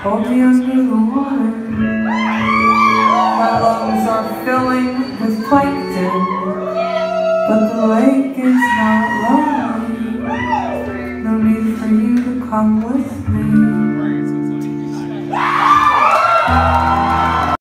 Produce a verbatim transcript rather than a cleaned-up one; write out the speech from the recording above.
Hold me under the water. My lungs are filling with plankton, but the lake is not lonely. No need for you to come with me.